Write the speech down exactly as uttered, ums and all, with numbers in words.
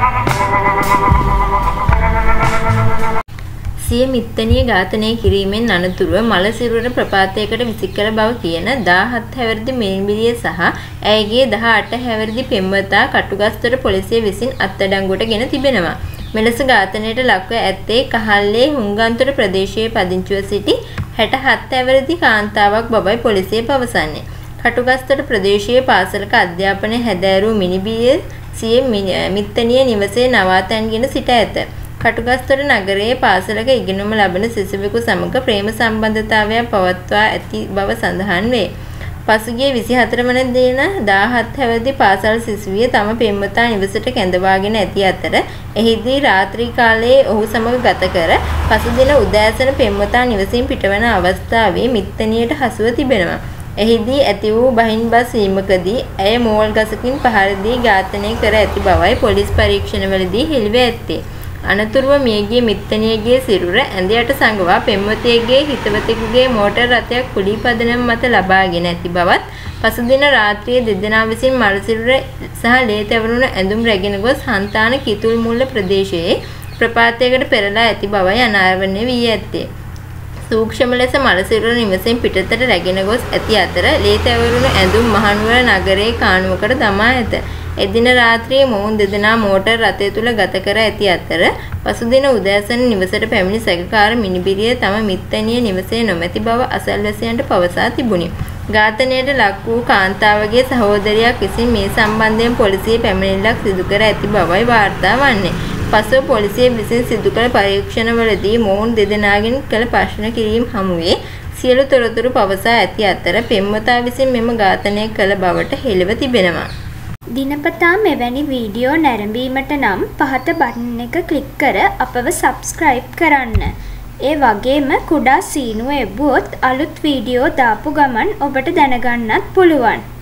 සිය මිත්තණිය ඝාතනය කිරීමෙන් අනතුරුව මලසිරුර ප්‍රපාතයකට විසිකල බව කියන දාහත් හැවිරිදි මිනිබිරිය සහ ඇයගේ දහඅට හැවිරිදි පෙම්වතා කටුගස්තොට පොලිසිය විසින් අත්අඩංගුවට ගෙන තිබෙනවා. මෙලෙස ඝාතනයට ලක්ව ඇත්තේ කහල්ලේ හුංගන්තොට ප්‍රදේශයේ පදිංචිව සිටි හැට හත් හැවිරිදි කාන්තාවක් බවයි පොලිසිය පවසන්නේ. කටුගස්තොට ප්‍රදේශයේ පාසලක අධ්‍යාපනය හැදෑරූ මිනිබිරිය සිය මිත්තණිය නිවසේ නවාතැන්ගෙන සිට ඇත. කටුගස්තොට නගරයේ පාසලක ඉගෙනුම ලබන සිසුවෙකු සමග ප්‍රේම සම්බන්ධතාවයක් පවත්වා ඇති බව සඳහන් වේ. පසුගිය විසිහතර වන දින දාහත් හැවිරිදි පාසල් සිසුවිය තම පෙම්වතා නිවසට කැඳවාගෙන ඇති අතර එහිදී රාත්‍රී කාලයේ ඔහු සමග ගත කර පසුදින උදෑසන පෙම්වතා නිවසින් පිටවන අවස්ථාවේ මිත්තණියට හසුව තිබෙනවා. එහිදී ඇති වූ බහින්බස් වීමකදී ඇය මෝල් ගසකින් පහර දී ඝාතනය කර ඇති බවයි පොලිස් පරීක්ෂණවලදී හෙළිව ඇත්තේ. අනතුරුව මියගිය මිත්තණියගේ සිරුර ඇඳ යට සංගවා පෙම්වතියගේ හිතවතෙකුගේ මෝටර් රථයක් කුලී පදනම මත ලබාගෙන ඇති බවත් පසුදින රාත්‍රියේ දෙදෙනා විසින් මලසිරුර සහ ලේ තැවරුණු ඇඳුම් රැගෙන ගොස් හන්තාන කිතුල් මුල්ල ප්‍රදේශයේ ප්‍රපාතයකට පෙරලා ඇති බවයි අනාවරණය වී ඇත්තේ. සූක්ෂම ලෙස මලසිරුර නිවසෙන් පිටතට රැගෙන ගොස් ඇති අතර ලේ තැවරුණු ඇඳුම් මහනුවර නගරයේ කාණුවකට දමා ඇත. එදින රාත්‍රියේ මොවුන් දෙදෙනා මෝටර් රථය තුල ගත කර ඇති අතර පසුදින උදෑසන නිවසට පැමිණි සැකකාර මිනිබිරිය තම මිත්තණිය නිවසේ නොමැති බව අසල්වැසියන්ට පවසා තිබුණි. ඝාතනයට ලක් වූ කාන්තාවගේ සහෝදරියක් විසින් මේ සම්බන්ධයෙන් පොලිසිය පැමිණිල්ලක් සිදු කර ඇති බවයි වාර්තා වන්නේ. පසුව පොලිසිය විසින් සිදු කළ පරීක්ෂණවලදී මොවුන් දෙදෙනාගෙන් කළ ප්‍රශ්න කිරීම හමුවේ සියලු තොරතුරු පවසා ඇති අතර පෙම්වතා විසින් මෙම ඝාතනය කළ බවට හෙළිව තිබෙනවා. දිනපතා මෙවැනි වීඩියෝ නැරඹීමට නම් පහත බටන් එක ක්ලික් කර අපව සබ්ස්ක්‍රයිබ් කරන්න. ඒ වගේම කුඩා සීනුව එබ්බුවොත් අලුත් වීඩියෝ දාපු ගමන් ඔබට දැනගන්නත් පුළුවන්.